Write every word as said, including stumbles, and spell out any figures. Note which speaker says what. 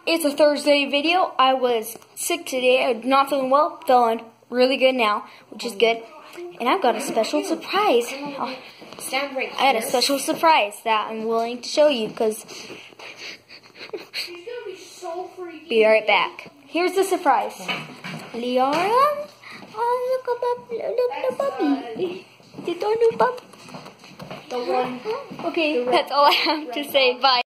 Speaker 1: It's a Thursday video. I was sick today. I'm not feeling well. Feeling really good now, which is good. And I've got a special surprise. Oh,
Speaker 2: Stand right
Speaker 1: I got a special surprise that I'm willing to show you because. Be right back. Here's the surprise. Liara? Oh, look at the puppy. It's our new pup.
Speaker 2: The one.
Speaker 1: Okay, that's all I have to say. Bye.